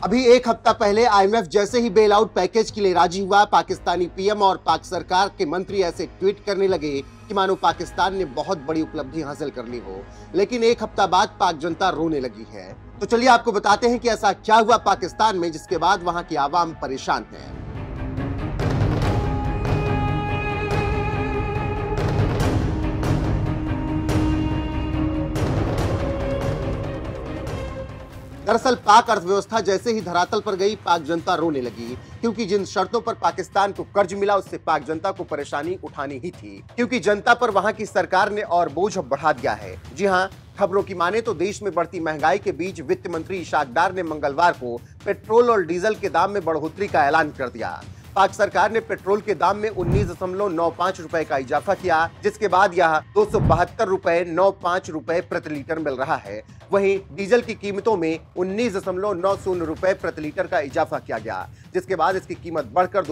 अभी एक हफ्ता पहले आईएमएफ जैसे ही बेल आउट पैकेज के लिए राजी हुआ, पाकिस्तानी पीएम और पाक सरकार के मंत्री ऐसे ट्वीट करने लगे कि मानो पाकिस्तान ने बहुत बड़ी उपलब्धि हासिल कर ली हो। लेकिन एक हफ्ता बाद पाक जनता रोने लगी है। तो चलिए आपको बताते हैं कि ऐसा क्या हुआ पाकिस्तान में जिसके बाद वहां की आवाम परेशान है। दरअसल पाक अर्थव्यवस्था जैसे ही धरातल पर गई, पाक जनता रोने लगी, क्योंकि जिन शर्तों पर पाकिस्तान को कर्ज मिला उससे पाक जनता को परेशानी उठानी ही थी, क्योंकि जनता पर वहां की सरकार ने और बोझ बढ़ा दिया है। जी हां, खबरों की माने तो देश में बढ़ती महंगाई के बीच वित्त मंत्री इशाक डार ने मंगलवार को पेट्रोल और डीजल के दाम में बढ़ोतरी का ऐलान कर दिया। पाक सरकार ने पेट्रोल के दाम में 19.95 रुपए का इजाफा किया, जिसके बाद यह 272.95 रुपए प्रति लीटर मिल रहा है। वहीं डीजल की कीमतों में 19.90 रुपए प्रति लीटर का इजाफा किया गया, जिसके बाद इसकी कीमत बढ़कर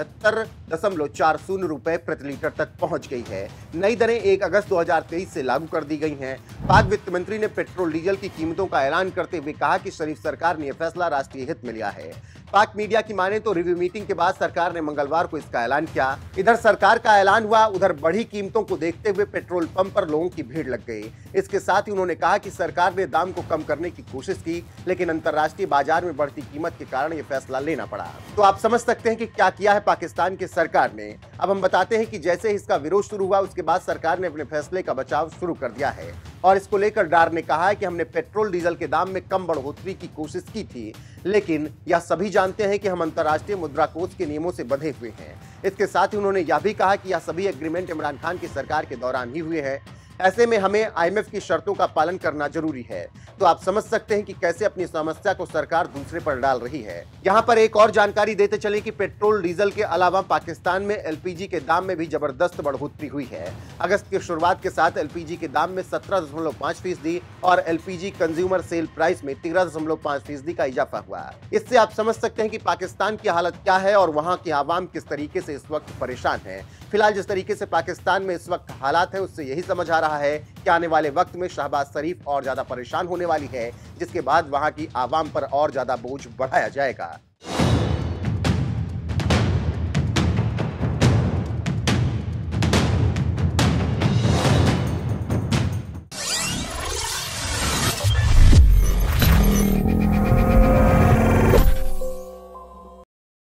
273.40 रुपए प्रति लीटर तक पहुंच गई है। नई दरें 1 अगस्त 2023 से लागू कर दी गई हैं। पाक वित्त मंत्री ने पेट्रोल डीजल की कीमतों का ऐलान करते हुए कहा कि शरीफ सरकार ने यह फैसला राष्ट्रीय हित में लिया है। पाक मीडिया की माने तो रिव्यू मीटिंग के बाद सरकार ने मंगलवार को इसका ऐलान किया। इधर सरकार का ऐलान हुआ, उधर बढ़ी कीमतों को देखते हुए पेट्रोल पंप पर लोगों की भीड़ लग गई। इसके साथ ही उन्होंने कहा कि सरकार ने दाम को कम करने की कोशिश की, लेकिन अंतर्राष्ट्रीय बाजार में बढ़ती कीमत के कारण यह फैसला लेना पड़ा। तो आप समझ सकते हैं कि क्या किया है पाकिस्तान की सरकार ने। अब हम बताते हैं कि जैसे इसका विरोध शुरू हुआ, उसके बाद सरकार ने अपने फैसले का बचाव शुरू कर दिया है और इसको लेकर डार ने कहा है कि हमने पेट्रोल डीजल के दाम में कम बढ़ोतरी की कोशिश की थी, लेकिन यह सभी जानते हैं कि हम अंतर्राष्ट्रीय मुद्रा कोष के नियमों से बंधे हुए हैं। इसके साथ ही उन्होंने यह भी कहा कि यह सभी एग्रीमेंट इमरान खान की सरकार के दौरान ही हुए हैं। ऐसे में हमें आईएमएफ की शर्तों का पालन करना जरूरी है। तो आप समझ सकते हैं कि कैसे अपनी समस्या को सरकार दूसरे पर डाल रही है। यहाँ पर एक और जानकारी देते चले कि पेट्रोल डीजल के अलावा पाकिस्तान में एलपीजी के दाम में भी जबरदस्त बढ़ोतरी हुई है। अगस्त की शुरुआत के साथ एलपीजी के दाम में 17.5% और एलपीजी कंज्यूमर सेल प्राइस में 13.5% का इजाफा हुआ। इससे आप समझ सकते हैं कि पाकिस्तान की हालत क्या है और वहाँ की आवाम किस तरीके से इस वक्त परेशान है। फिलहाल जिस तरीके से पाकिस्तान में इस वक्त हालात है, उससे यही समझ आ रहा है कि आने वाले वक्त में शहबाज शरीफ और ज्यादा परेशान होने वाली है, जिसके बाद वहां की आवाम पर और ज्यादा बोझ बढ़ाया जाएगा।